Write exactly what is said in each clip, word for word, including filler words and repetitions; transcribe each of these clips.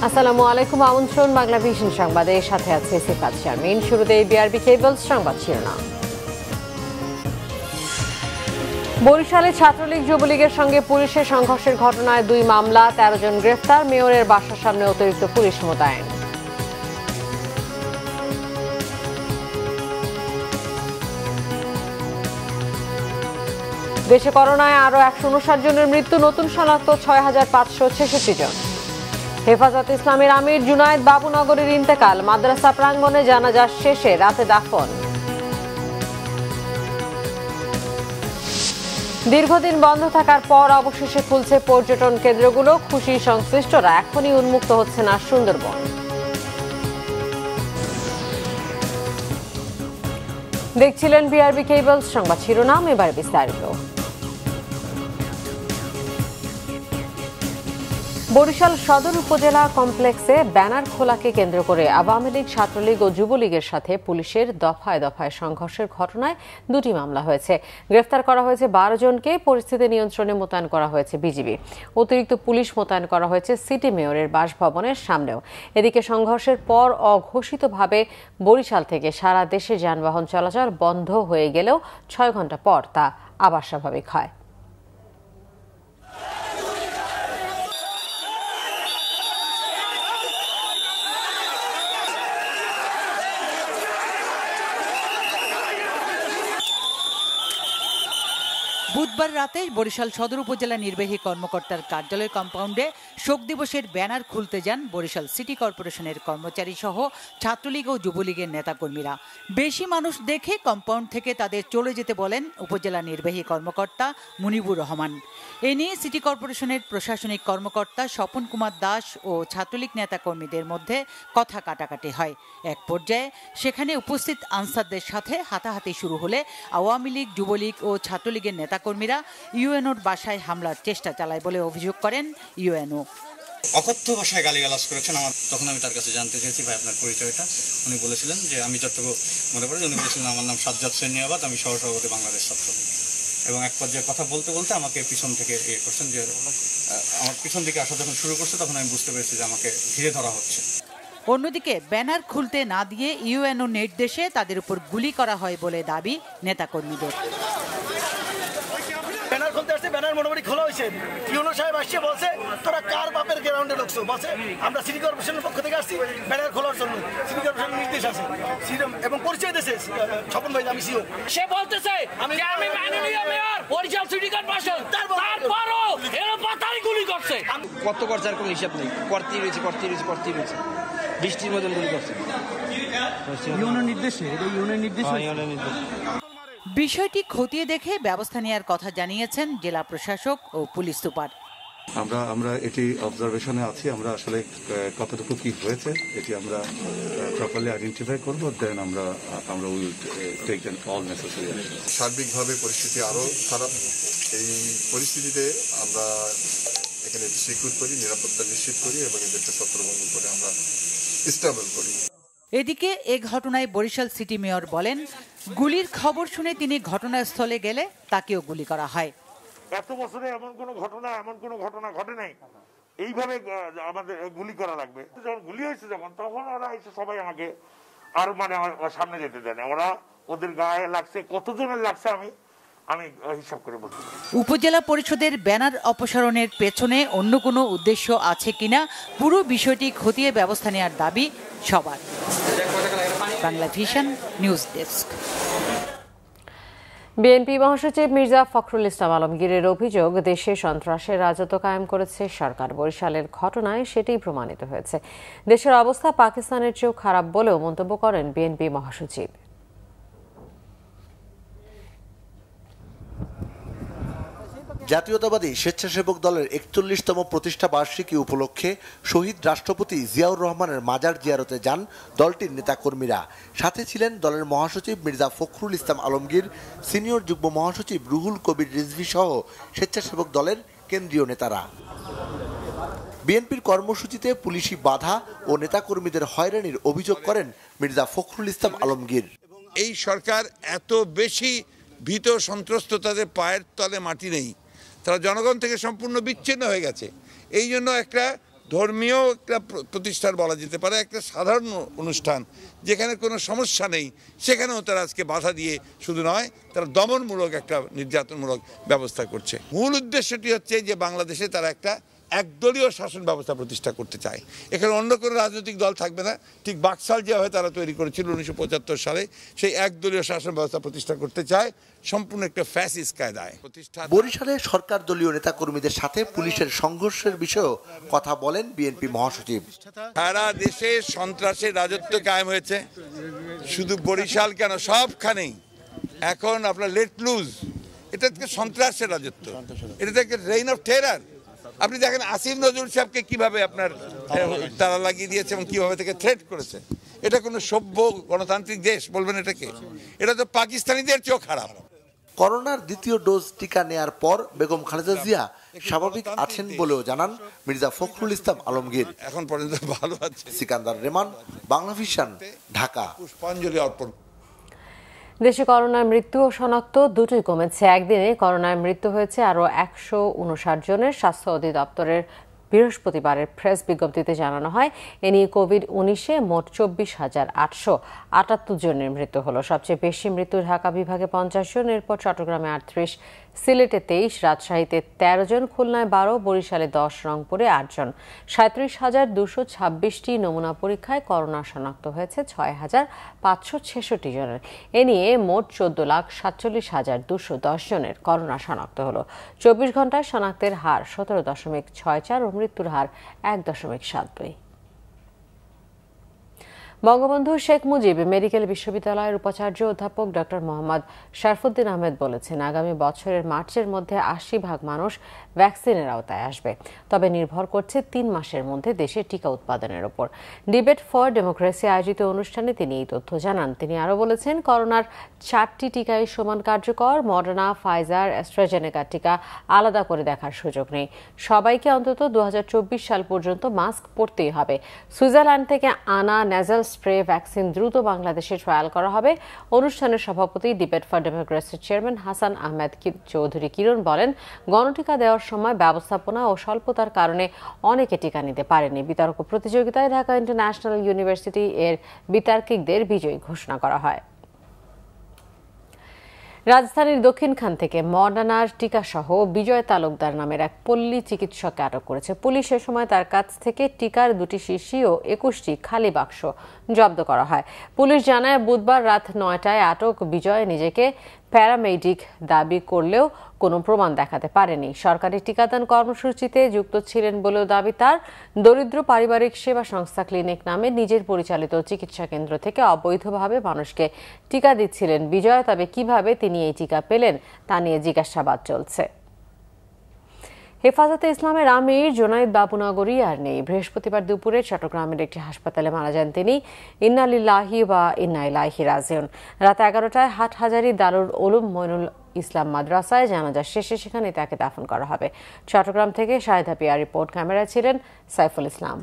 আসসালামু আলাইকুম, আমন্ত্রণ বাংলা ভিশন সংবাদে, সাথে আছে সিফাত শারমিন। শুরুতে বিআরবি কেবলস সংবাদ শিরোনাম। বরিশালে ছাত্রলীগ যুবলীগের সঙ্গে পুলিশের সংঘর্ষের ঘটনায় দুই মামলা, তেরো জন গ্রেফতার, মেয়রের বাসার সামনে অতিরিক্ত পুলিশ মোতায়েন। দেশে করোনায় আরো একশো উনষাট জনের মৃত্যু, নতুন শনাক্ত ছয় হাজার পাঁচশো ছেষট্টি জন। হেফাজত ইসলামের আমির জুনায়েদ বাবুনগরের ইন্তেকাল, মাদ্রাসা প্রাঙ্গণে জানাজা শেষে রাতে দাফন। দীর্ঘদিন বন্ধ থাকার পর অবশেষে খুলছে পর্যটন কেন্দ্রগুলো, খুশি সংশ্লিষ্টরা। এখনই উন্মুক্ত হচ্ছে না সুন্দরবন। দেখছিলেন বিআরবি কেবলস সংবাদ শিরোনাম, এবার বিস্তারিত। বরিশাল সদর উপজেলা কমপ্লেক্সে ব্যানার খোলাকে কেন্দ্র করে আওয়ামী লীগ, ছাত্রলীগ ও যুবলীগের সাথে পুলিশের দফায় দফায় সংঘর্ষের ঘটনায় দুটি মামলা হয়েছে। গ্রেফতার করা হয়েছে বারো জনকে। পরিস্থিতি নিয়ন্ত্রণে মোতায়েন করা হয়েছে বিজিবি। অতিরিক্ত পুলিশ মোতায়েন করা হয়েছে সিটি মেয়রের বাসভবনের সামনেও। এদিকে সংঘর্ষের পর অঘোষিতভাবে বরিশাল থেকে সারা দেশে যানবাহন চলাচল বন্ধ হয়ে গেলেও ছয় ঘন্টা পর তা আবার স্বাভাবিক হয়। বুধবার রাতে বরিশাল সদর উপজেলা নির্বাহী কর্মকর্তার কার্যালয় কম্পাউন্ডে শোক দিবসের ব্যানার খুলতে যান বরিশাল সিটি কর্পোরেশনের কর্মচারী সহ ছাত্রলীগ ও যুবলীগের নেতাকর্মীরা। বেশি মানুষ দেখে কম্পাউন্ড থেকে তাদের চলে যেতে বলেন উপজেলা নির্বাহী কর্মকর্তা মুনিবুর রহমান। এ নিয়ে সিটি কর্পোরেশনের প্রশাসনিক কর্মকর্তা স্বপন কুমার দাস ও ছাত্রলীগ নেতাকর্মীদের মধ্যে কথা কাটাকাটি হয়। এক পর্যায়ে সেখানে উপস্থিত আনসারদের সাথে হাতাহাতি শুরু হলে আওয়ামী লীগ, যুবলীগ ও ছাত্রলীগের নেতা কর্মীরা ইউএনওর বাসায় হামলার চেষ্টা চালায় বলে অভিযোগ করেন ইউএনও। অকথ্য ভাষায় গালিগালাজ করেছেন আমার। তখন আমি তার কাছে জানতে চেয়েছি, ভাই আপনার পরিচয়টা। উনি বলেছিলেন যে, আমি যতটুকু মনে পড়ে উনি বলেছিলেন আমার নাম সাজ্জাদ সৈনিয়াবাদ, আমি সহসভাপতি বাংলাদেশ ছাত্রলীগ। এবং এক পর্যায়ে কথা বলতে বলতে আমাকে পিছন থেকে ইয়ে করছেন, যে আমার পিছন থেকে আসা যখন শুরু করছে তখন আমি বুঝতে পেরেছি যে আমাকে ঘিরে ধরা হচ্ছে। অন্যদিকে ব্যানার খুলতে না দিয়ে ইউএনও নির্দেশে তাদের উপর গুলি করা হয় বলে দাবি নেতাকর্মীদের। ব্যানার খুলতে আসছে, ব্যানার মোটামুটি খোলা হয়েছে। ইউনো সাহেব আসছে, বলছে তোরা কার বাপের গ্রাউন্ডে ঢুকছো, বলছে আমরা সিটি কর্পোরেশনের পক্ষ থেকে আসছি ব্যানার খোলার জন্য। সিটি কর্পোরেশনের নির্দেশ আছে এবং পরিচয় দিয়েছে স্বপন ভাই, আমি সিও। সে বলতেছে আমি আমি মাননীয় মেয়র বরিশাল সিটি কর্পোরেশন, তারপরও এর পাতাই গুলি করছে। কত করছে আর কোনো হিসাব নেই। করতেই রয়েছে করতেই রয়েছে করতেই রয়েছে বৃষ্টির মতন গুলি করছে। ইউনো নির্দেশে, এটা ইউনো নির্দেশ। বিষয়টি খতিয়ে দেখে ব্যবস্থা নেওয়ার কথা জানিয়েছেন জেলা প্রশাসক ও পুলিশ সুপার। আমরা আমরা এটি অবজারভেশনে আছি। আমরা আসলে কতটুকু কি হয়েছে এটি আমরা প্রপারলি আইডেন্টিফাই করব, দেন আমরা আমরা will take all necessary action. সার্বিকভাবে পরিস্থিতি আরো খারাপ। এই পরিস্থিতিতে আমরা এখানে সিকিউর করি, নিরাপত্তা নিশ্চিত করি এবং এদেরকে ছত্রভঙ্গ করে আমরা স্টেবল করি। এদিকে এ ঘটনায় বরিশাল সিটি মেয়র বলেন, গুলির খবর শুনে তিনি ঘটনাস্থলে গেলে তাকেও গুলি করা হয়। এত বছরে এমন কোনো ঘটনা এমন কোনো ঘটনা ঘটে নাই এইভাবে আমাদের গুলি করা লাগবে। যখন গুলি হয়েছে যখন তখন ওরা এসে সবাই আমাকে আর মানে সামনে যেতে দেয় না। ওরা ওদের গায়ে লাগছে, কতজনের লাগছে আমি আমি হিসাব করে বলতে। উপজেলা পরিষদের ব্যানার অপসারণের পেছনে অন্য কোনো উদ্দেশ্য আছে কিনা পুরো বিষয়টি খতিয়ে ব্যবস্থা নেওয়ার দাবি সবার। Bangla Vision news desk. BNP মহাসচিব মির্জা ফখরুল ইসলাম আলমগীরের অভিযোগ, দেশে সন্ত্রাসের রাজত্ব কায়েম করেছে সরকার। বরিশালের ঘটনায় সেটাই প্রমাণিত হয়েছে। দেশের অবস্থা পাকিস্তানের চেয়েও খারাপ বলেও মন্তব্য করেন বিএনপি মহাসচিব। জাতীয়তাবাদী স্বেচ্ছাসেবক দলের একচল্লিশতম প্রতিষ্ঠা বার্ষিকী উপলক্ষে শহীদ রাষ্ট্রপতি জিয়াউর রহমানের মাজার জিয়ারতে যান দলটির নেতাকর্মীরা। সাথে ছিলেন দলের মহাসচিব মির্জা ফখরুল ইসলাম আলমগীর, সিনিয়র যুগ্ম মহাসচিব রুহুল কবির রিজভী সহ স্বেচ্ছাসেবক দলের কেন্দ্রীয় নেতারা। বিএনপির কর্মসূচিতে পুলিশি বাধা ও নেতাকর্মীদের হয়রানির অভিযোগ করেন মির্জা ফখরুল ইসলাম আলমগীর। এই সরকার এত বেশি ভীত সন্ত্রস্ত, তাদের পায়ের তলে মাটি নেই, তারা জনগণ থেকে সম্পূর্ণ বিচ্ছিন্ন হয়ে গেছে। এই জন্য একটা ধর্মীয় একটা প্রতিষ্ঠান বলা যেতে পারে, একটা সাধারণ অনুষ্ঠান যেখানে কোনো সমস্যা নেই, সেখানেও তারা আজকে বাধা দিয়ে শুধু নয়, তারা দমনমূলক একটা নির্যাতনমূলক ব্যবস্থা করছে। মূল উদ্দেশ্যটি হচ্ছে যে বাংলাদেশে তারা একটা একদলীয় শাসন ব্যবস্থা প্রতিষ্ঠা করতে চায়। এখানে অন্য কোনো রাজনৈতিক দল থাকবে না, ঠিক বাকশাল যেভাবে তারা তৈরি করেছিল উনিশশো পঁচাত্তর সালে, সেই একদলীয় শাসন ব্যবস্থা প্রতিষ্ঠা করতে চায় সম্পূর্ণ একটা ফ্যাসিস্ট কায়দায়। বরিশালে সরকার দলীয় নেতাকর্মীদের সাথে পুলিশের সংঘর্ষের বিষয়েও কথা বলেন বিএনপি মহাসচিব। সারা দেশে সন্ত্রাসের রাজত্ব কায়েম হয়েছে, শুধু বরিশাল কেন, সবখানেই এখন আপনার লেট লুজ, এটা থেকে সন্ত্রাসের রাজত্ব, এটা থেকে রেইন অফ টেরার। আপনি দেখেন আসিফ নজরুল সাহেবকে কিভাবে আপনার তালা লাগিয়ে দিয়েছে এবং কিভাবে থেকে থ্রেট করেছে। এটা কোনো সভ্য গণতান্ত্রিক দেশ বলবেন এটাকে? এটা তো পাকিস্তানিদের চেয়েও খারাপ। করোনার দ্বিতীয় ডোজ টিকা নেয়ার পর বেগম খালেদা জিয়া স্বাভাবিক আছেন বলেও জানান মির্জা ফখরুল ইসলাম আলমগীর। এখন পর্যন্ত ভালো আছে। সিকান্দার রেমান, বাংলা ভিশন, ঢাকা। পুষ্পাঞ্জলি অর্পণ। দেশে করোনায় মৃত্যু ও শনাক্ত দুটোই কমেছে। একদিনে করোনায় মৃত্যু হয়েছে আরও একশো উনষাট জনের। স্বাস্থ্য অধিদপ্তরের বৃহস্পতিবারের প্রেস বিজ্ঞপ্তিতে জানানো হয়, এ নিয়ে কোভিড উনিশে মোট চব্বিশ হাজার আটশো আটাত্তর জনের মৃত্যু হলো। সবচেয়ে বেশি মৃত্যু ঢাকা বিভাগে পঞ্চাশ জন, এরপর চট্টগ্রামে আটত্রিশ, সিলেটে তেইশ, রাজশাহীতে তেরো জন, খুলনায় বারো, বরিশালে দশ, রংপুরে আট জন। সাঁত্রিশ হাজার দুশো ছাব্বিশটি নমুনা পরীক্ষায় করোনা শনাক্ত হয়েছে ছয় হাজার পাঁচশো ছেষট্টি জনের। এ নিয়ে মোট চোদ্দ লাখ সাতচল্লিশ হাজার দুশো দশ জনের করোনা শনাক্ত হলো। চব্বিশ ঘন্টায় শনাক্তের হার সতেরো দশমিক ছয় চার ও মৃত্যুর হার এক দশমিক সাত দুই। বঙ্গবন্ধু শেখ মুজিব মেডিকেল বিশ্ববিদ্যালয়ের উপাচার্য অধ্যাপক ডক্টর মোহাম্মদ শরফুদ্দিন আহমেদ বলেছেন, আগামী বছরের মার্চের মধ্যে আশি ভাগ মানুষ ভ্যাকসিনের আওতায় আসবে, তবে নির্ভর করছে তিন মাসের মধ্যে দেশে টিকা উৎপাদনের ওপর। ডিবেট ফর ডেমোক্রেসি আয়োজিত অনুষ্ঠানে তিনি এই তথ্য জানান। তিনি আরও বলেছেন, করোনার চারটি টিকাই সমান কার্যকর। মডার্না, ফাইজার, অ্যাস্ট্রাজেনেকা টিকা আলাদা করে দেখার সুযোগ নেই। সবাইকে অন্তত দু হাজার চব্বিশ সাল পর্যন্ত মাস্ক পরতেই হবে। সুইজারল্যান্ড থেকে আনা ন্যাজাল স্প্রে ভ্যাকসিন দ্রুত বাংলাদেশে ট্রায়াল করা হবে। অনুষ্ঠানের সভাপতি ডিবেট ফর ডেমোক্রেসির চেয়ারম্যান হাসান আহমেদ চৌধুরী কিরণ বলেন, গণটিকা দেওয়ার সময় ব্যবস্থাপনা ও স্বল্পতার কারণে অনেকে টিকা নিতে পারেনি। বিতর্ক প্রতিযোগিতায় ঢাকা ইন্টারন্যাশনাল ইউনিভার্সিটি এর বিতার্কিকদের বিজয়ী ঘোষণা করা হয়। রাজধানীর দক্ষিণখান থেকে মডার্নার টিকা সহ বিজয় তালুকদার নামের এক পল্লী চিকিৎসককে আটক করেছে পুলিশ। এ সময় তার কাছ থেকে টিকার দুটি শিশি ও একুশটি খালি বাক্স জব্দ করা হয়। পুলিশ জানায়, বুধবার রাত নয়টায় আটক বিজয় নিজেকে প্যারামেডিক দাবি করলেও কোনো প্রমাণ দেখাতে পারেনি। সরকারি টিকাদান কর্মসূচিতে যুক্ত ছিলেন বলেও দাবি তার। দরিদ্র পারিবারিক সেবা সংস্থা ক্লিনিক নামে নিজের পরিচালিত চিকিৎসা কেন্দ্র থেকে অবৈধভাবে মানুষকে টিকা দিচ্ছিলেন বিজয়। তবে কিভাবে তিনি এই টিকা পেলেন তা নিয়ে জিজ্ঞাসাবাদ চলছে। হেফাজতে ইসলামের আমির জোনায়েদ বাবুনগরী আর নেই। বৃহস্পতিবার দুপুরে চট্টগ্রামের একটি হাসপাতালে মারা যান তিনি। ইন্না লিল্লাহি ওয়া ইন্না ইলাইহি রাজিউন। রাত এগারোটায় হাটহাজারী দারুল উলুম মঈনুল ইসলাম মাদ্রাসায় জানাজা শেষে সেখানে তাকে দাফন করা হবে। চট্টগ্রাম থেকে শাহিদা পিয়া রিপোর্ট। ক্যামেরায় ছিলেন সাইফুল ইসলাম।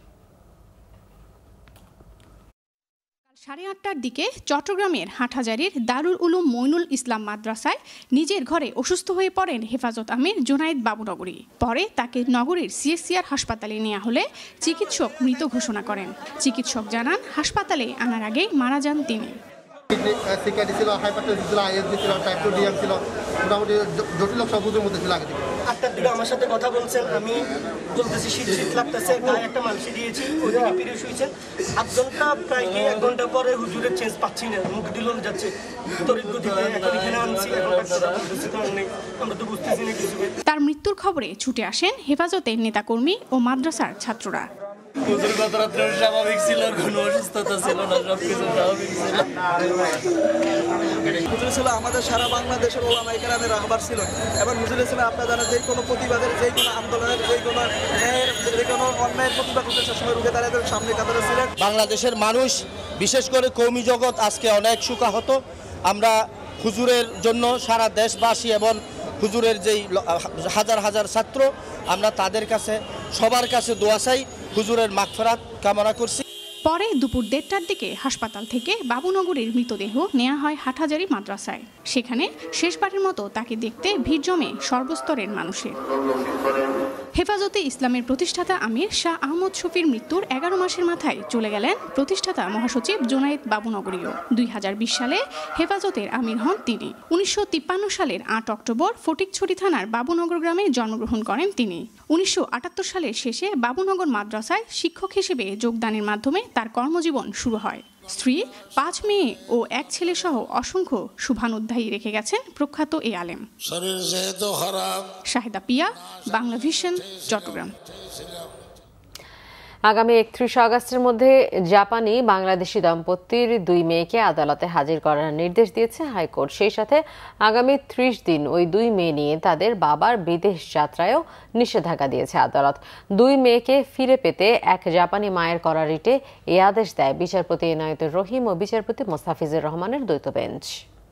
সাড়ে আটটার দিকে চট্টগ্রামের হাটহাজারীর দারুল উলুম মঈনুল ইসলাম মাদ্রাসায় নিজের ঘরে অসুস্থ হয়ে পড়েন হেফাজত আমির জোনায়েদ বাবুনগরী। পরে তাকে নগরীর সিএসসিআর হাসপাতালে নেওয়া হলে চিকিৎসক মৃত ঘোষণা করেন। চিকিৎসক জানান, হাসপাতালে আনার আগেই মারা যান তিনি। সিকারি ছিল, হাইপারটেনশন ছিল, আইএসডি ছিল, টাইপ টু ডিএম ছিল, মোটামুটি জটিল সবুজের মধ্যে ছিল আগে থেকে। আটটার দিকে আমার সাথে কথা বলছেন, আমি বলতেছি শীত শীত লাগতেছে, গায়ে একটা মালসি দিয়েছি, ওইদিকে ফিরে শুয়েছেন। আধ ঘন্টা প্রায় কি এক ঘন্টা পরে হুজুরের চেঞ্জ পাচ্ছি না, মুখ দিল যাচ্ছে তরিত গতিতে। এখন এখানে আনছি, এখন নেই, আমরা তো বুঝতেছি না কিছু। তার মৃত্যুর খবরে ছুটে আসেন হেফাজতের নেতাকর্মী ও মাদ্রাসার ছাত্ররা। হুজুর গত রাত্রে স্বাভাবিক ছিল, কোনো অসুস্থতা ছিল না, সবকিছু স্বাভাবিক ছিল। হুজুর ছিল আমাদের সারা বাংলাদেশের ওলামা ইকরামের রাহবার ছিল। এবার হুজুর ছিল আপনারা জানেন, যে কোনো প্রতিবাদের, যে কোনো আন্দোলনের, যে কোনো ন্যায়ের, যে কোনো অন্যায়ের প্রতিবাদ করতে সবসময় রুখে দাঁড়াতে সামনে কাতারে ছিলেন। বাংলাদেশের মানুষ, বিশেষ করে কওমি জগৎ আজকে অনেক শোকাহত। আমরা হুজুরের জন্য সারা দেশবাসী এবং হুজুরের যেই হাজার হাজার ছাত্র, আমরা তাদের কাছে সবার কাছে দোয়া চাই, হুজুরের মাগফিরাত কামনা করছি। পরে দুপুর দেড়টার দিকে হাসপাতাল থেকে বাবুনগরীর মৃতদেহ নেওয়া হয় হাটহাজারী মাদ্রাসায়। সেখানে শেষবারের মতো তাকে দেখতে ভিড় জমে সর্বস্তরের মানুষের। হেফাজতে ইসলামের প্রতিষ্ঠাতা আমির শাহ আহমদ শফির মৃত্যুর এগারো মাসের মাথায় চলে গেলেন প্রতিষ্ঠাতা মহাসচিব জোনায়েদ বাবুনগরীও। দুই হাজার বিশ সালে হেফাজতের আমির হন তিনি। উনিশশো তিপ্পান্ন সালের আট অক্টোবর ফটিকছড়ি থানার বাবুনগর গ্রামে জন্মগ্রহণ করেন তিনি। উনিশশো আটাত্তর সালের শেষে বাবুনগর মাদ্রাসায় শিক্ষক হিসেবে যোগদানের মাধ্যমে তার কর্মজীবন শুরু হয়। স্ত্রী, পাঁচ মেয়ে ও এক ছেলে সহ অসংখ্য শুভানুধ্যায়ী রেখে গেছেন প্রখ্যাত এ আলেম। শাহিদা পিয়া, বাংলা ভিশন, চট্টগ্রাম। আগামী একত্রিশে আগস্টের মধ্যে জাপানি বাংলাদেশি দম্পতির দুই মেয়েকে আদালতে হাজির করার নির্দেশ দিয়েছে হাইকোর্ট। সেই সাথে আগামী ত্রিশ দিন ওই দুই মেয়ে নিয়ে তাদের বাবার বিদেশ যাত্রায়ও নিষেধাজ্ঞা দিয়েছে আদালত। দুই মেয়েকে ফিরে পেতে এক জাপানি মায়ের করা রিটে এ আদেশ দেয় বিচারপতি এনায়েতুর রহিম ও বিচারপতি মোস্তাফিজুর রহমানের দ্বৈত বেঞ্চ।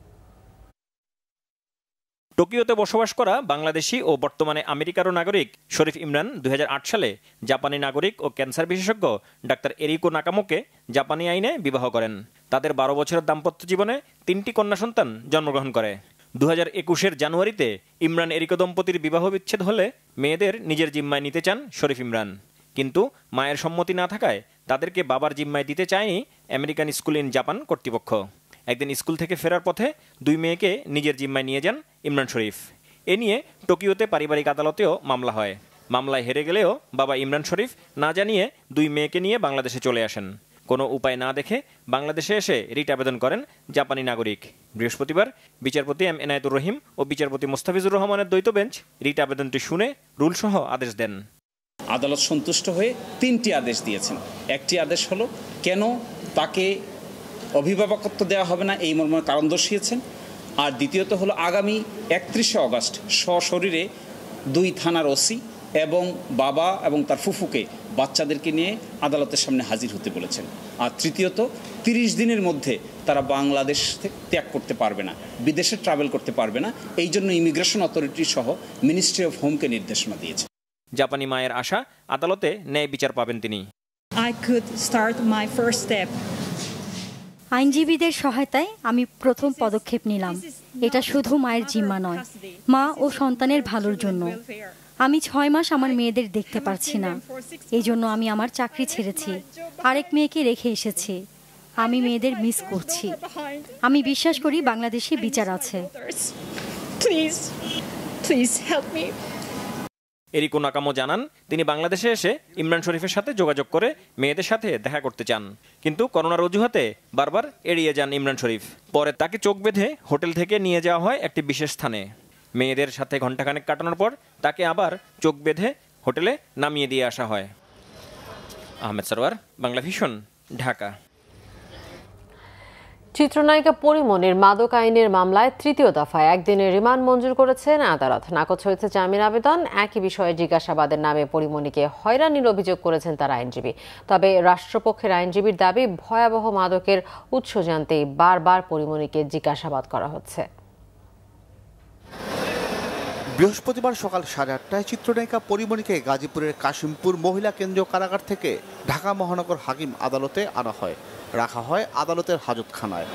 টোকিওতে বসবাস করা বাংলাদেশি ও বর্তমানে আমেরিকারও নাগরিক শরীফ ইমরান দুই হাজার আট সালে জাপানি নাগরিক ও ক্যান্সার বিশেষজ্ঞ ডাক্তার এরিকো নাকামোকে জাপানি আইনে বিবাহ করেন। তাদের বারো বছরের দাম্পত্য জীবনে তিনটি কন্যা সন্তান জন্মগ্রহণ করে। দু হাজার একুশের জানুয়ারিতে ইমরান এরিকো দম্পতির বিবাহ বিচ্ছেদ হলে মেয়েদের নিজের জিম্মায় নিতে চান শরীফ ইমরান, কিন্তু মায়ের সম্মতি না থাকায় তাদেরকে বাবার জিম্মায় দিতে চায়নি আমেরিকান স্কুল ইন জাপান কর্তৃপক্ষ। একদিন স্কুল থেকে ফেরার পথে দুই মেয়েকে নিজের জিম্মায় নিয়ে যান ইমরান শরীফ। এ নিয়ে টোকিওতে পারিবারিক আদালতেও মামলা হয়। মামলায় হেরে গেলেও বাবা ইমরান শরীফ না জানিয়ে দুই মেয়েকে নিয়ে বাংলাদেশে চলে আসেন। কোনো উপায় না দেখে বাংলাদেশে এসে রিট আবেদন করেন জাপানি নাগরিক। বৃহস্পতিবার বিচারপতি এম এনায়েতুর রহিম ও বিচারপতি মোস্তাফিজুর রহমানের দ্বৈত বেঞ্চ রিট আবেদনটি শুনে রুলসহ আদেশ দেন। আদালত সন্তুষ্ট হয়ে তিনটি আদেশ দিয়েছেন। একটি আদেশ হলো কেন তাকে অভিভাবকত্ব দেওয়া হবে না এই মর্মে কারণ দর্শিয়েছেন। আর দ্বিতীয়ত হলো আগামী একত্রিশে অগস্ট সশরীরে দুই থানার ওসি এবং বাবা এবং তার ফুফুকে বাচ্চাদেরকে নিয়ে আদালতের সামনে হাজির হতে বলেছেন। আর তৃতীয়ত তিরিশ দিনের মধ্যে তারা বাংলাদেশ ত্যাগ করতে পারবে না, বিদেশে ট্রাভেল করতে পারবে না। এই জন্য ইমিগ্রেশন অথরিটি সহ মিনিস্ট্রি অফ হোমকে নির্দেশনা দিয়েছে। জাপানি মায়ের আশা আদালতে ন্যায় বিচার পাবেন তিনি। I could start my first step. আইনজীবীদের সহায়তায় আমি প্রথম পদক্ষেপ নিলাম। এটা শুধু মায়ের জিম্মা নয়, মা ও সন্তানের ভালোর জন্য। আমি ছয় মাস আমার মেয়েদের দেখতে পারছি না, এই জন্য আমি আমার চাকরি ছেড়েছি, আরেক মেয়েকে রেখে এসেছি। আমি মেয়েদের মিস করছি। আমি বিশ্বাস করি বাংলাদেশে বিচার আছে। Please please help me. Eriko Nakano জানান তিনি বাংলাদেশে এসে ইমরান শরীফের সাথে যোগাযোগ করে মেয়েদের সাথে দেখা করতে চান, কিন্তু করোনার অজুহাতে বারবার এড়িয়ে যান ইমরান শরীফ। পরে তাকে চোখ বেঁধে হোটেল থেকে নিয়ে যাওয়া হয় একটি বিশেষ স্থানে। মেয়েদের সাথে ঘণ্টাখানেক কাটানোর পর তাকে আবার চোখ বেঁধে হোটেলে নামিয়ে দিয়ে আসা হয়। আহমেদ সরওয়ার, বাংলা ভিশন, ঢাকা। চিত্রনায়িকা পরিমণির মাদক আইনের মামলায় তৃতীয় দফায় একদিনের রিমান্ড মঞ্জুর করেছেন আদালত। নাকচ হয়েছে জামিন আবেদন। একই বিষয়ে জিজ্ঞাসাবাদের নামে পরিমণিকে হয়রানির অভিযোগ করেছেন তার আইনজীবী। তবে রাষ্ট্রপক্ষের আইনজীবীর দাবি, ভয়াবহ মাদকের উৎস জানতেই বারবার পরিমণিকে জিজ্ঞাসাবাদ করা হচ্ছে। বৃহস্পতিবার সকাল সাড়ে আটটায় চিত্রনায়িকা পরিমণিকে গাজীপুরের কাশিমপুর মহিলা কেন্দ্রীয় কারাগার থেকে ঢাকা মহানগর হাকিম আদালতে আনা হয়, রাখা হয় আদালতের হাজতখানায়।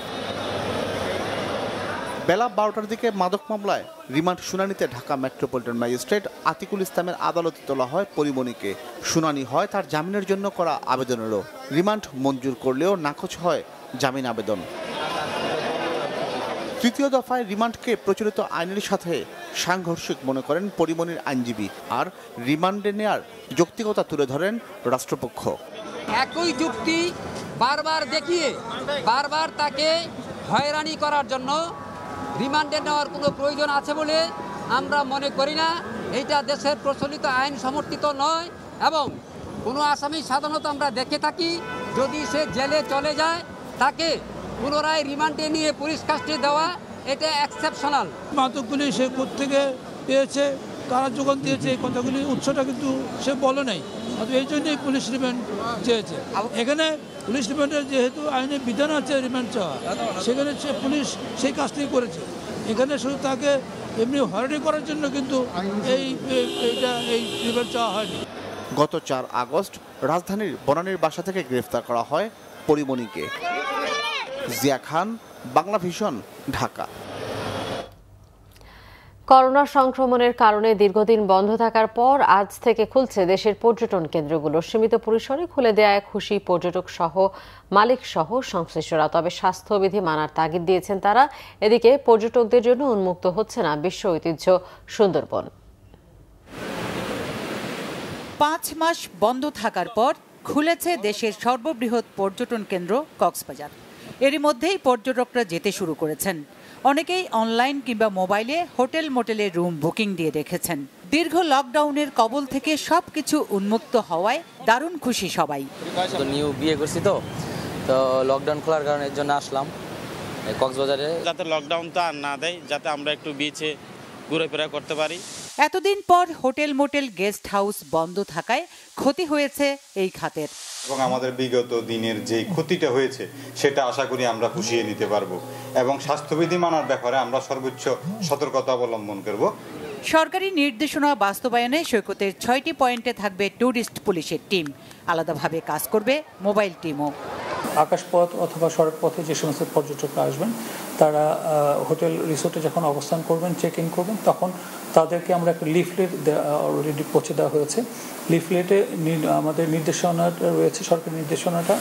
বেলা বারোটার দিকে মাদক মামলায় রিমান্ড শুনানিতে ঢাকা মেট্রোপলিটন ম্যাজিস্ট্রেট আতিকুল ইসলামের আদালতে তোলা হয় পরিমণিকে। শুনানি হয় তার জামিনের জন্য করা আবেদনেরও। রিমান্ড মঞ্জুর করলেও নাকচ হয় জামিন আবেদন। তৃতীয় দফায় রিমান্ডকে প্রচলিত আইনের সাথে সাংঘর্ষিক মনে করেন পরিমণির আইনজীবী, আর রিমান্ডে নেয়ার যৌক্তিকতা তুলে ধরেন রাষ্ট্রপক্ষ। একই যুক্তি বারবার দেখিয়ে বারবার তাকে হয়রানি করার জন্য রিমান্ডে নেওয়ার কোনো প্রয়োজন আছে বলে আমরা মনে করি না। এইটা দেশের প্রচলিত আইন সমর্থিত নয় এবং কোনো আসামি সাধারণত আমরা দেখে থাকি যদি সে জেলে চলে যায় তাকে পুনরায় রিমান্ডে নিয়ে পুলিশ কাস্টডি দেওয়া, এটা এক্সেপশনাল। মাদকগুলি সে কোত্থেকে পেয়েছে, কারা যোগান দিয়েছে, এই কথাগুলি উৎসটা কিন্তু সে বলে নাই। এই জন্যই পুলিশ রিমান্ড চেয়েছে। এখানে পুলিশ রিমান্ডের যেহেতু আইনের বিধান আছে রিমান্ড চাওয়া, সেখানে সে পুলিশ সেই কাজটাই করেছে। এখানে শুধু তাকে এমনি হয়রানি করার জন্য কিন্তু এই এইটা এই রিমান্ড চাওয়া হয়নি। গত চার আগস্ট রাজধানীর বনানীর বাসা থেকে গ্রেফতার করা হয় পরিমণিকে। জিয়া খান, বাংলা ভিশন, ঢাকা। করোনা সংক্রমণের কারণে দীর্ঘদিন বন্ধ থাকার পর আজ থেকে খুলছে দেশের পর্যটন কেন্দ্রগুলো। সীমিত পরিসরে খুলে দেয়ায় খুশি পর্যটক সহ মালিক সহ সংশ্লিষ্টরা। তবে স্বাস্থ্যবিধি মানার তাগিদ দিয়েছেন তারা। এদিকে পর্যটকদের জন্য উন্মুক্ত হচ্ছে না বিশ্ব ঐতিহ্য সুন্দরবন। পাঁচ মাস বন্ধ থাকার পর খুলেছে দেশের সর্ববৃহৎ পর্যটন কেন্দ্র কক্সবাজার। এরই মধ্যেই পর্যটকরা যেতে শুরু করেছেন। অনেকেই অনলাইন কিংবা মোবাইলে হোটেল মোটেলে রুম বুকিং দিয়ে রেখেছেন। দীর্ঘ লকডাউনের কবল থেকে সবকিছু উন্মুক্ত হওয়ায় দারুণ খুশি সবাই। নিউ বিয়ে করছি তো তো লকডাউন খোলার কারণে এর জন্য আসলাম কক্সবাজারে, যাতে লকডাউনটা আর না দেয়, যাতে আমরা একটু বিচে ঘুরেফেরা করতে পারি। এতদিন পর হোটেল মোটেল গেস্ট হাউস বন্ধ থাকায় ক্ষতি হয়েছে এই খাতের। এবং আমাদের বিগত দিনের যে ক্ষতিটা হয়েছে সেটা আশা করি আমরা পুষিয়ে নিতে পারবো এবং স্বাস্থ্যবিধি মানার ব্যাপারে আমরা সর্বোচ্চ সতর্কতা অবলম্বন করব। সরকারি নির্দেশনা বাস্তবায়নে সৈকতের ছয়টি পয়েন্টে থাকবে ট্যুরিস্ট পুলিশের টিম। আলাদাভাবে কাজ করবে মোবাইল টিমও। আকাশপথ অথবা সড়ক পথে যে সমস্ত পর্যটকরা আসবেন তারা হোটেল রিসোর্টে যখন অবস্থান করবেন, চেক ইন করবেন, তখন তাদেরকে আমরা একটা লিফলেট অলরেডি পৌঁছে দেওয়া হয়েছে। লিফলেটে আমাদের নির্দেশনাটা রয়েছে, সরকারি নির্দেশনাটা।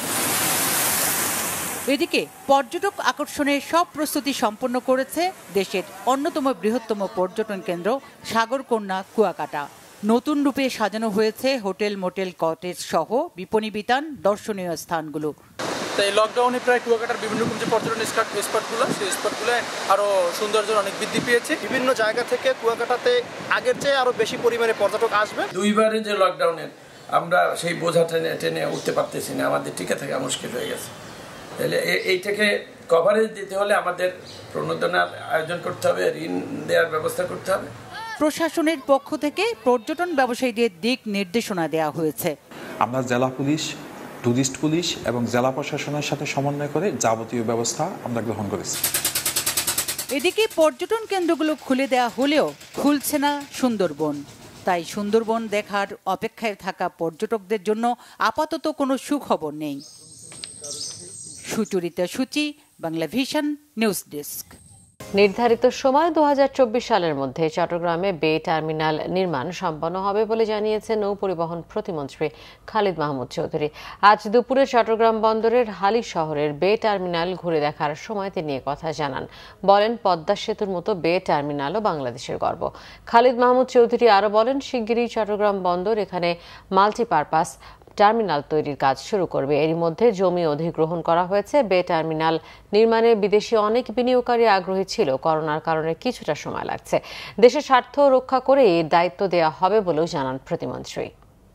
এদিকে পর্যটক আকর্ষণের সব প্রস্তুতি সম্পন্ন করেছে দেশের অন্যতম বৃহত্তম পর্যটন কেন্দ্র সাগরকন্যা কুয়াকাটা। নতুন রূপে সাজানো হয়েছে হোটেল মোটেল কটেজ সহ বিপণী বিতান দর্শনীয় স্থানগুলো। তাই লকডাউনে প্রায় কুয়াকাটার বিভিন্ন রকম যে পর্যটন স্পটগুলো সেই স্পটগুলো আরও সৌন্দর্য অনেক বৃদ্ধি পেয়েছে। বিভিন্ন জায়গা থেকে কুয়াকাটাতে আগের চেয়ে আরও বেশি পরিমাণে পর্যটক আসবে। দুইবারে যে লকডাউনের আমরা সেই বোঝা টেনে টেনে উঠতে পারতেছি না, আমাদের টিকে থাকা মুশকিল হয়ে গেছে। তাহলে এইটাকে কভারেজ দিতে হলে আমাদের প্রণোদনার আয়োজন করতে হবে, ঋণ দেওয়ার ব্যবস্থা করতে হবে। প্রশাসনের পক্ষ থেকে পর্যটন ব্যবসায়ীদের দিক নির্দেশনা দেওয়া হয়েছে। আমরা জেলা পুলিশ, টুরিস্ট পুলিশ এবং জেলা প্রশাসনের সাথে সমন্বয় করে যাবতীয় ব্যবস্থা আমরা গ্রহণ করেছি। এদিকে পর্যটন কেন্দ্রগুলো খুলে দেওয়া হলেও খুলছে না সুন্দরবন। তাই সুন্দরবন দেখার অপেক্ষায় থাকা পর্যটকদের জন্য আপাতত কোনো সুখবর নেই। সুচরিতা সূচি, বাংলা ভিশন নিউজ ডেস্ক। নির্ধারিত সময় দু হাজার চব্বিশ সালের মধ্যে চট্টগ্রামে বে টার্মিনাল নির্মাণ সম্পন্ন হবে বলে জানিয়েছেন নৌ পরিবহন প্রতিমন্ত্রী খালিদ মাহমুদ চৌধুরী। আজ দুপুরে চট্টগ্রাম বন্দরের হালি শহরের বে টার্মিনাল ঘুরে দেখার সময় তিনি কথা জানান। বলেন, পদ্মা সেতুর মতো বে টার্মিনালও বাংলাদেশের গর্ব। খালিদ মাহমুদ চৌধুরী আরও বলেন, শিগগিরই চট্টগ্রাম বন্দর এখানে মাল্টিপারপাস টার্মিনাল তৈরির কাজ শুরু করবে। এরই মধ্যে জমি অধিগ্রহণ করা হয়েছে। বে টার্মিনাল নির্মাণে বিদেশি অনেক বিনিয়োগকারী আগ্রহী ছিল। করোনার কারণে কিছুটা সময় লাগছে। দেশের স্বার্থ রক্ষা করে এর দায়িত্ব দেওয়া হবে বলেও জানান প্রতিমন্ত্রী।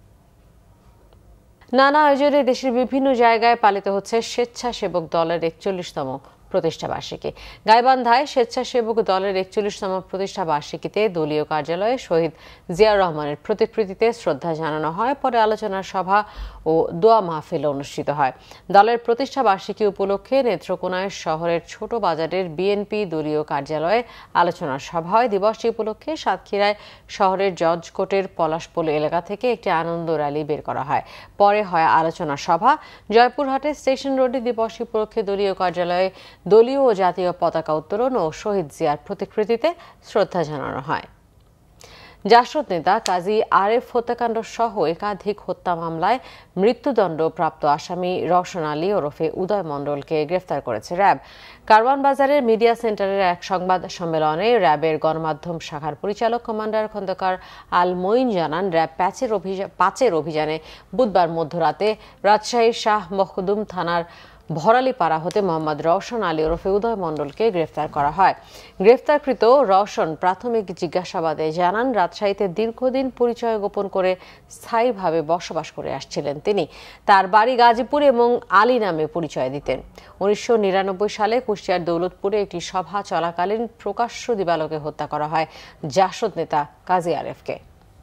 নানা আয়োজনে দেশের বিভিন্ন জায়গায় পালিত হচ্ছে স্বেচ্ছাসেবক দলের একচল্লিশতম প্রতিষ্ঠা বার্ষিকী। গাইবান্ধায় স্বেচ্ছাসেবক দলের একচল্লিশতম প্রতিষ্ঠা বার্ষিকীতে দলীয় কার্যালয়ে শহীদ জিয়াউর রহমানের প্রতিকৃতিতে শ্রদ্ধা জানানো হয়। পরে আলোচনা সভা ও দোয়া মাহফিল অনুষ্ঠিত হয়। দলের প্রতিষ্ঠা বার্ষিকী উপলক্ষে নেত্রকোনায় শহরের ছোট বাজারের বিএনপি দলীয় কার্যালয়ে আলোচনা সভা হয়। দিবসটি উপলক্ষে সাতক্ষীরায় শহরের জজ কোর্টের পলাশপোল এলাকা থেকে একটি আনন্দ র্যালি বের করা হয়। পরে হয় আলোচনা সভা। জয়পুরহাটে স্টেশন রোডে দিবসটি উপলক্ষে দলীয় কার্যালয়ে দলীয় ও জাতীয় পতাকা উত্তোলন ও শহীদ জিয়ার প্রতিকৃতিতে শ্রদ্ধা জানানো হয়। জাসদ নেতা কাজী আরেফ হত্যাকাণ্ড সহ একাধিক হত্যা মামলায় মৃত্যুদণ্ড প্রাপ্ত আসামি রওশন আলী ওরফে উদয় মণ্ডলকে গ্রেফতার করেছে র্যাব। কারওয়ান বাজারের মিডিয়া সেন্টারের এক সংবাদ সম্মেলনে র্যাবের গণমাধ্যম শাখার পরিচালক কমান্ডার খন্দকার আল মঈন জানান, র্যাব প্যাচের অভিযান পাঁচের অভিযানে বুধবার মধ্যরাতে রাজশাহীর শাহ মখদুম থানার ভরালিপাড়া হতে মোহাম্মদ রওশন আলী ওরফে উদয় মণ্ডলকে গ্রেফতার করা হয়। গ্রেফতারকৃত রওশন প্রাথমিক জিজ্ঞাসাবাদে জানান, রাজশাহীতে দীর্ঘদিন পরিচয় গোপন করে স্থায়ীভাবে বসবাস করে আসছিলেন তিনি। তার বাড়ি গাজীপুর এবং আলী নামে পরিচয় দিতেন। উনিশশো নিরানব্বই সালে কুষ্টিয়ার দৌলতপুরে একটি সভা চলাকালীন প্রকাশ্য দিবালোকে হত্যা করা হয় জাসদ নেতা কাজী আরেফকে।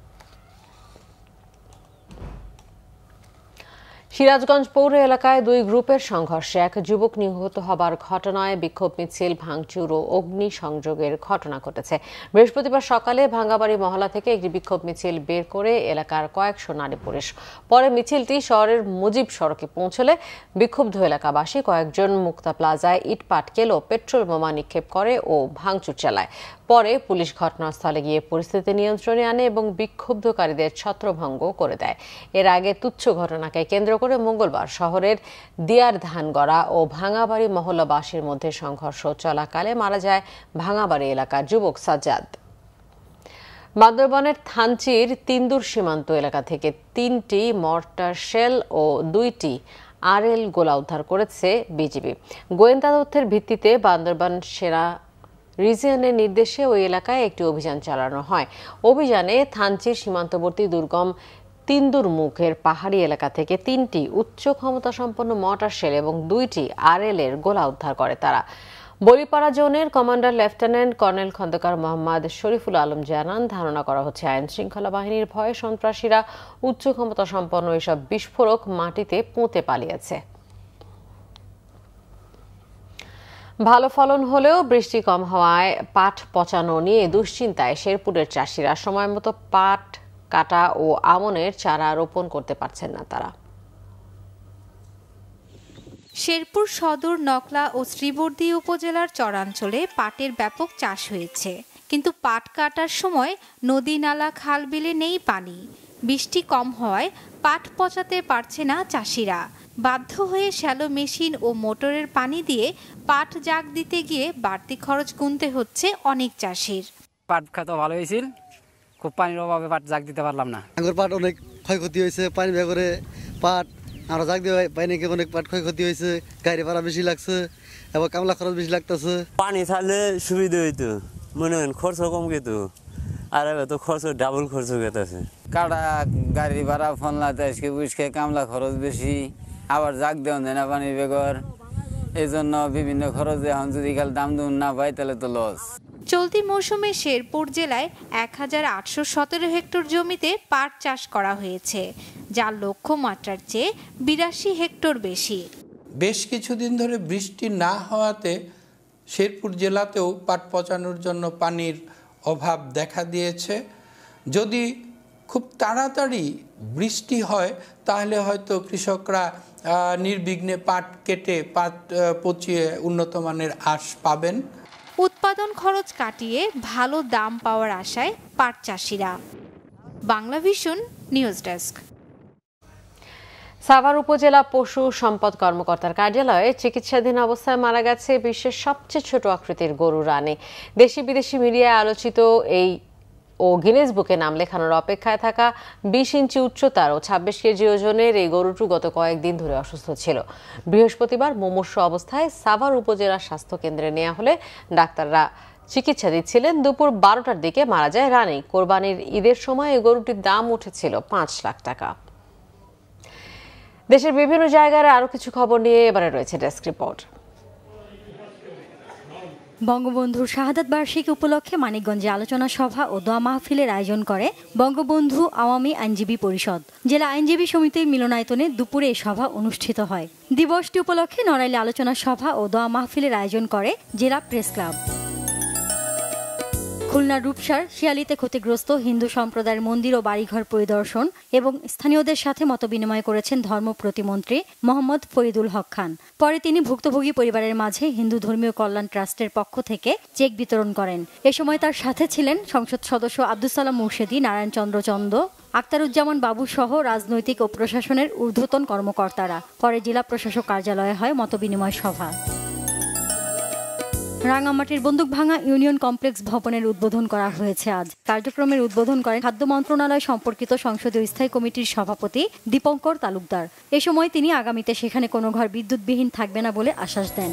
সিরাজগঞ্জ পৌর এলাকায় দুই গ্রুপের সংঘর্ষে এক যুবক নিহত হবার ঘটনায় বিক্ষোভ মিছিল, ভাঙচুর ও অগ্নি সংযোগের ঘটনা ঘটেছে। বৃহস্পতিবার সকালে ভাঙ্গাবাড়ি মহল্লা থেকে একটি বিক্ষোভ মিছিল বের করে এলাকার কয়েকশো নারী পুরুষ। পরে মিছিলটি শহরের মুজিব সড়কে পৌঁছলে বিক্ষুব্ধ এলাকাবাসী কয়েকজন মুক্তা প্লাজায় ইট পাটকেল ও পেট্রোল বোমা নিক্ষেপ করে ও ভাঙচুর চালায়। পরে পুলিশ ঘটনাস্থলে গিয়ে পরিস্থিতি নিয়ন্ত্রণে আনে এবং বিক্ষুব্ধকারীদের ছত্রভঙ্গ করে দেয়। এর আগে তুচ্ছ ঘটনাকে কেন্দ্র করে মঙ্গলবার শহরের দিয়ার ধানগড়া ও ভাঙাবাড়ি মহল্লাবাসীর মধ্যে সংঘর্ষ চলাকালে মারা যায় ভাঙাবাড়ি এলাকার যুবক সাজ্জাদ। বান্দরবানের থানচির তিন্দুর সীমান্ত এলাকা থেকে তিনটি মর্টার শেল ও দুইটি আরএল গোলা উদ্ধার করেছে বিজিবি। গোয়েন্দা তথ্যের ভিত্তিতে বান্দরবান সেনা রিজিয়নের নির্দেশে ওই এলাকায় একটি অভিযান চালানো হয়। অভিযানে থানচির সীমান্তবর্তী দুর্গম তিন্দুর মুখের পাহাড়ি এলাকা থেকে তিনটি উচ্চ ক্ষমতা সম্পন্ন মর্টার শেল এবং দুইটি আরএল এর গোলা উদ্ধার করে তারা। বলিপাড়া জোনের commander lieutenant colonel Khandaker Mohammad Shariful Alam জানান, ধারণা করা হচ্ছে আইন শৃঙ্খলা বাহিনীর ভয়ে সন্ত্রাসীরা উচ্চ ক্ষমতা সম্পন্ন এসব বিস্ফোরক মাটিতে পুঁতে পালিয়েছে। ভালো ফলন হলেও বৃষ্টি কম হওয়ায় পাট পচানো নিয়ে দুশ্চিন্তায় শেরপুরের চাষিরা। সময় মতো পাট কাটা ও আমনের চারা রোপণ করতে পারছেন না তারা। শেরপুর সদর, নকলা ও শ্রীবর্দী উপজেলার চরাঞ্চলে পাটের ব্যাপক চাষ হয়েছে, কিন্তু পাট কাটার সময় নদী, নালা, খাল, বিলে নেই পানি। বৃষ্টি কম হওয়ায় পাট পচাতে পারছে না চাষিরা। বাধ্য হয়ে শ্যালো মেশিন ও মোটরের পানি দিয়ে পাট জাগ দিতে গিয়ে বাড়তি খরচ গুনতে হচ্ছে অনেক চাষির। পাট খাত ভালো হয়েছিল, খুব পানির অভাবে পাট জাগ দিতে পারলাম না। আঙ্গুর পাট অনেক ক্ষয়ক্ষতি হয়েছে, পানি ব্যয় করে পাট আমরা জাগ দিয়ে পানি অনেক পাট ক্ষয়ক্ষতি হয়েছে, গাড়ি ভাড়া বেশি লাগছে এবং কামলা খরচ বেশি লাগতেছে। পানি ছাড়লে সুবিধা হইতো, মনে হয় খরচ কম যেত, আর তো খরচ ডাবল খরচ গেছে। কাটা গাড়ি ভাড়া ফোন লাতে বুঝকে কামলা খরচ বেশি, আবার জাগ দেওয়া যায় না পানির বেগর, এই জন্য বিভিন্ন খরচ। এখন যদি কাল দাম দুন না পাই তাহলে তো লস। চলতি মৌসুমে শেরপুর জেলায় এক হাজার আটশো সতেরো হেক্টর জমিতে পাট চাষ করা হয়েছে, যার লক্ষ্যমাত্রার চেয়ে বিরাশি হেক্টর বেশি। বেশ কিছুদিন ধরে বৃষ্টি না হওয়াতে শেরপুর জেলাতেও পাট পচানোর জন্য পানির অভাব দেখা দিয়েছে। যদি খুব তাড়াতাড়ি বৃষ্টি হয় তাহলে হয়তো কৃষকরা নির্বিঘ্নে পাট কেটে পাট পচিয়ে উন্নত মানের আঁশ পাবেন। উৎপাদন খরচ কাটিয়ে ভালো দাম পাওয়ার আশায় পাট চাষিরা। Bangla Vision news desk. Savar upazila পশু সম্পদ কর্মকর্তার কার্যালয়ে চিকিৎসাধীন অবস্থায় মারা গেছে বিশ্বের সবচেয়ে ছোট আকৃতির গরু রানী। দেশি বিদেশি মিডিয়ায় আলোচিত এই ও গিনেস বুকে নাম লেখানোর অপেক্ষায় থাকা বিশ ইঞ্চি উচ্চতার ও ছাব্বিশ কেজি ওজনের এই গরুটি গত কয়েকদিন ধরে অসুস্থ ছিল। বৃহস্পতিবার মুমূর্ষু অবস্থায় সাভার উপজেলা স্বাস্থ্য কেন্দ্রে নেওয়া হলে ডাক্তাররা চিকিৎসা দিচ্ছিলেন। দুপুর বারোটার দিকে মারা যায় রানী। কোরবানির ঈদের সময় এই গরুটির দাম উঠেছিল পাঁচ লাখ টাকা। দেশের বিভিন্ন জায়গার আরো কিছু খবর নিয়ে এবারে রয়েছে ডেস্ক রিপোর্ট। বঙ্গবন্ধুর শাহাদাত বার্ষিকী উপলক্ষে মানিকগঞ্জে আলোচনা সভা ও দোয়া মাহফিলের আয়োজন করে বঙ্গবন্ধু আওয়ামী আইনজীবী পরিষদ। জেলা আইনজীবী সমিতির মিলনায়তনে দুপুরে এই সভা অনুষ্ঠিত হয়। দিবসটি উপলক্ষে নড়াইলে আলোচনা সভা ও দোয়া মাহফিলের আয়োজন করে জেলা প্রেস ক্লাব। খুলনার রূপসার শিয়ালিতে ক্ষতিগ্রস্ত হিন্দু সম্প্রদায়ের মন্দির ও বাড়িঘর পরিদর্শন এবং স্থানীয়দের সাথে মতবিনিময় করেছেন ধর্ম প্রতিমন্ত্রী মোহাম্মদ ফরিদুল হক খান। পরে তিনি ভুক্তভোগী পরিবারের মাঝে হিন্দু ধর্মীয় কল্যাণ ট্রাস্টের পক্ষ থেকে চেক বিতরণ করেন। এ সময় তার সাথে ছিলেন সংসদ সদস্য আব্দুস সালাম মুর্শেদী, নারায়ণ চন্দ্র চন্দ, আক্তারুজ্জামান বাবু সহ রাজনৈতিক ও প্রশাসনের ঊর্ধ্বতন কর্মকর্তারা। পরে জেলা প্রশাসক কার্যালয়ে হয় মতবিনিময় সভা। রাঙামাটির বন্দুকভাঙা ইউনিয়ন কমপ্লেক্স ভবনের উদ্বোধন করা হয়েছে আজ। কার্যক্রমের উদ্বোধন করেন খাদ্য মন্ত্রণালয় সম্পর্কিত সংসদীয় স্থায়ী কমিটির সভাপতি দীপঙ্কর তালুকদার। এ সময় তিনি আগামীতে সেখানে কোনো ঘর বিদ্যুৎবিহীন থাকবে না বলে আশ্বাস দেন।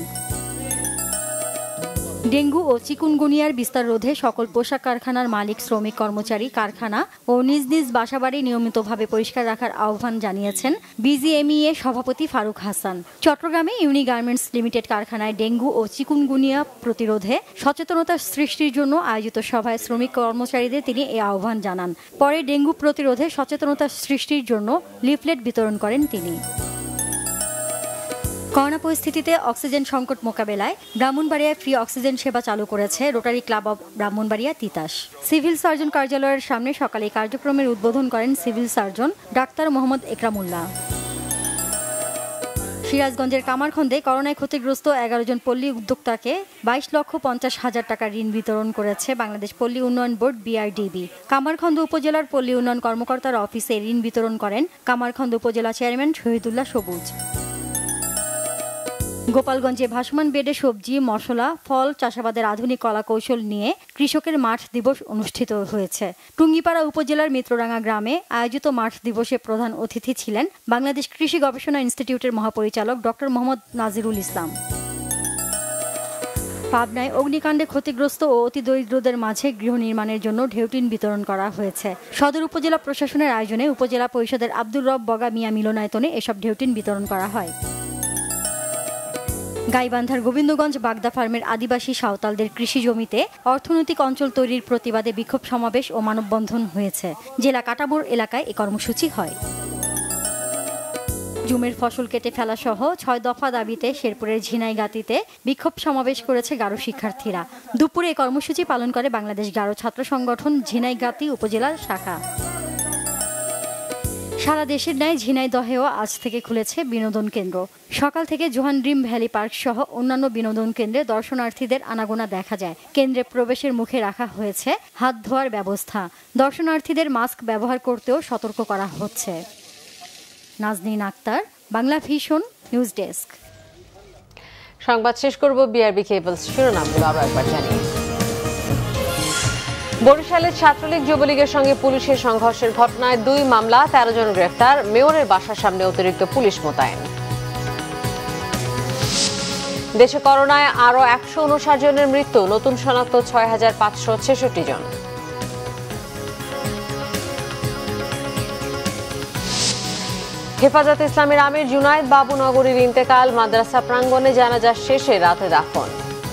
ডেঙ্গু ও চিকুনগুনিয়ার বিস্তার রোধে সকল পোশাক কারখানার মালিক, শ্রমিক, কর্মচারী, কারখানা ও নিজ নিজ বাসাবাড়ি নিয়মিতভাবে পরিষ্কার রাখার আহ্বান জানিয়েছেন বিজিএমইএ সভাপতি ফারুক হাসান। চট্টগ্রামে ইউনি গার্মেন্টস লিমিটেড কারখানায় ডেঙ্গু ও চিকুনগুনিয়া প্রতিরোধে সচেতনতা সৃষ্টির জন্য আয়োজিত সভায় শ্রমিক কর্মচারীদের তিনি এই আহ্বান জানান। পরে ডেঙ্গু প্রতিরোধে সচেতনতা সৃষ্টির জন্য লিফলেট বিতরণ করেন তিনি। করোনা পরিস্থিতিতে অক্সিজেন সংকট মোকাবেলায় ব্রাহ্মণবাড়িয়ায় ফ্রি অক্সিজেন সেবা চালু করেছে Rotary Club of Brahmanbaria Titas. Civil surgeon কার্যালয়ের সামনে সকালে কার্যক্রমের উদ্বোধন করেন civil surgeon doctor Mohammad Ekramullah. সিরাজগঞ্জের কামারখন্দে করোনায় ক্ষতিগ্রস্ত এগারো জন পল্লী উদ্যোক্তাকে বাইশ লক্ষ পঞ্চাশ হাজার টাকা ঋণ বিতরণ করেছে বাংলাদেশ পল্লী উন্নয়ন বোর্ড বিআরডিবি। কামারখন্দ উপজেলার পল্লী উন্নয়ন কর্মকর্তার অফিসে ঋণ বিতরণ করেন কামারখন্দ উপজেলা চেয়ারম্যান শহীদুল্লাহ সবুজ। গোপালগঞ্জে ভাসমান বেডে সবজি, মশলা, ফল চাষাবাদের আধুনিক কলা কৌশল নিয়ে কৃষকের মাঠ দিবস অনুষ্ঠিত হয়েছে। টুঙ্গিপাড়া উপজেলার মিত্ররাঙ্গা গ্রামে আয়োজিত মাঠ দিবসে প্রধান অতিথি ছিলেন বাংলাদেশ কৃষি গবেষণা ইনস্টিটিউটের মহাপরিচালক ডক্টর মোহাম্মদ নাজিরুল ইসলাম। পাবনায় অগ্নিকাণ্ডে ক্ষতিগ্রস্ত ও অতি দরিদ্রদের মাঝে গৃহ নির্মাণের জন্য ঢেউটিন বিতরণ করা হয়েছে। সদর উপজেলা প্রশাসনের আয়োজনে উপজেলা পরিষদের আব্দুর রব বগা মিয়া মিলনায়তনে এসব ঢেউটিন বিতরণ করা হয়। গাইবান্ধার গোবিন্দগঞ্জ বাগদা ফার্মের আদিবাসী সাঁওতালদের কৃষি জমিতে অর্থনৈতিক অঞ্চল তৈরির প্রতিবাদে বিক্ষোভ সমাবেশ ও মানববন্ধন হয়েছে। জেলা কাটাবুর এলাকায় এ কর্মসূচি হয়। জুমের ফসল কেটে ফেলা সহ ছয় দফা দাবিতে শেরপুরের ঝিনাইগাতিতে বিক্ষোভ সমাবেশ করেছে গারো শিক্ষার্থীরা। দুপুরে এই কর্মসূচি পালন করে বাংলাদেশ গারো ছাত্র সংগঠন ঝিনাইগাতি উপজেলার শাখা। সারা দেশের ন্যায় ঝিনাইদহেও আজ থেকে খুলেছে বিনোদন কেন্দ্র। সকাল থেকে জোহান ড্রিম ভ্যালি পার্ক সহ অন্যান্য বিনোদন কেন্দ্রে দর্শনার্থীদের আনাগোনা দেখা যায়। কেন্দ্রে প্রবেশের মুখে রাখা হয়েছে হাত ধোয়ার ব্যবস্থা। দর্শনার্থীদের মাস্ক ব্যবহার করতেও সতর্ক করা হচ্ছে। Naznin Akter, Bangla Vision news desk. সংবাদ শেষ করব বিআরবি কেবলস শিরোনামগুলো আবার একবার জানিয়ে। বরিশালের ছাত্রলীগ যুবলীগের সঙ্গে পুলিশের সংঘর্ষের ঘটনায় দুই মামলা, তেরো জন গ্রেফতার, মেয়রের বাসার সামনে অতিরিক্ত পুলিশ মোতায়েন। দেশে করোনায় আরো একশো উনষাট জনের মৃত্যু, নতুন শনাক্ত ছয় হাজার পাঁচশো ছেষট্টি জন। হেফাজতে ইসলামের আমির জুনায়েদ বাবু নগরীর ইন্তেকাল, মাদ্রাসা প্রাঙ্গণে জানাজা শেষে রাতে দাফন।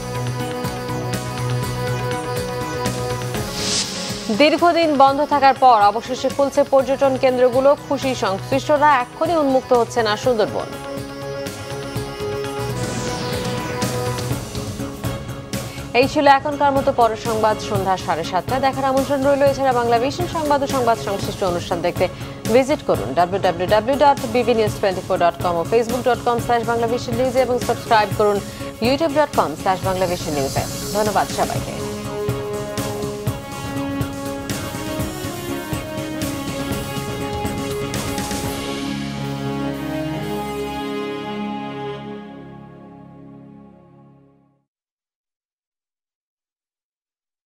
দীর্ঘদিন বন্ধ থাকার পর অবশেষে খুলছে পর্যটন কেন্দ্রগুলো, খুশি সংশ্লিষ্টরা, এখনই উন্মুক্ত হচ্ছে না সুন্দরবন। এই ছিল এখনকার মতো পরের সংবাদ সন্ধ্যা সাড়ে সাতটায় দেখার আমন্ত্রণ রইল। এছাড়া বাংলা ভিশন সংবাদ ও সংবাদ সংশ্লিষ্ট অনুষ্ঠান দেখতে ভিজিট করুন W W W dot B V news twenty four dot com ও Facebook dot com slash Bangla Vision নিউজে এবং সাবস্ক্রাইব করুন YouTube dot com slash Bangla Vision নিউজে। ধন্যবাদ সবাইকে।